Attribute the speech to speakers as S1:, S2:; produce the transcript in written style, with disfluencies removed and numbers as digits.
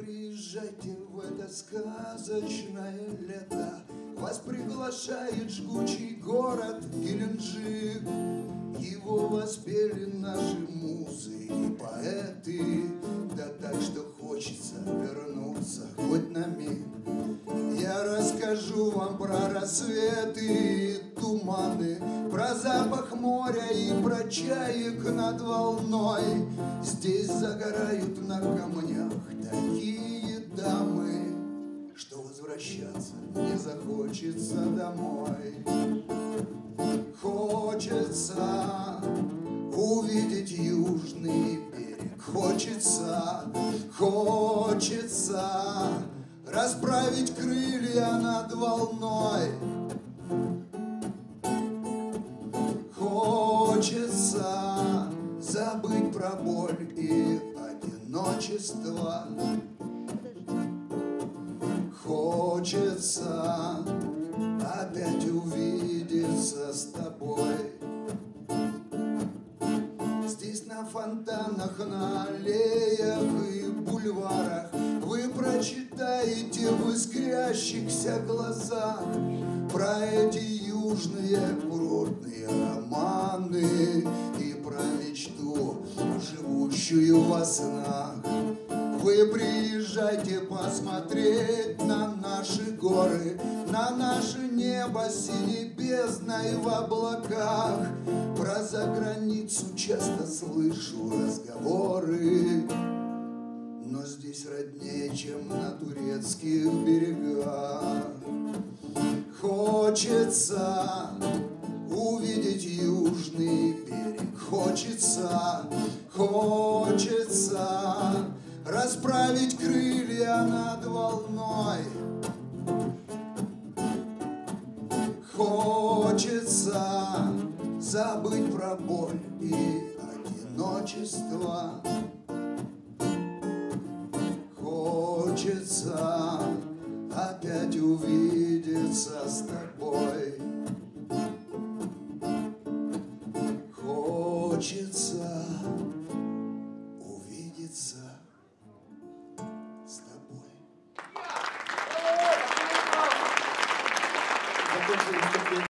S1: приезжайте в это сказочное лето. Вас приглашает жгучий город Геленджик. Его воспели наши музы и поэты. Да так, что хочется вернуться хоть на миг. Я расскажу вам про рассветы и туманы, про запах моря и про чаек над волной. Здесь загорают на камнях такие дамы, что возвращаться не захочется домой. Хочется увидеть южный берег, хочется расправить крылья над волной. Хочется забыть про боль и одиночество. Хочется опять увидеться с тобой. Здесь на фонтанах, на аллеях и бульварах вы прочитаете в искрящихся глазах про эти южные курортные романы и про мечту, живущую во снах. Вы приезжайте посмотреть на наши горы, на наше небо синей бездной в облаках. Про заграницу часто слышу разговоры, но здесь роднее, чем на турецких берегах. Хочется увидеть южный берег, хочется расправить крылья над волной. Хочется забыть про боль и одиночество. Хочется опять увидеться с тобой. Хочется увидеться с тобой.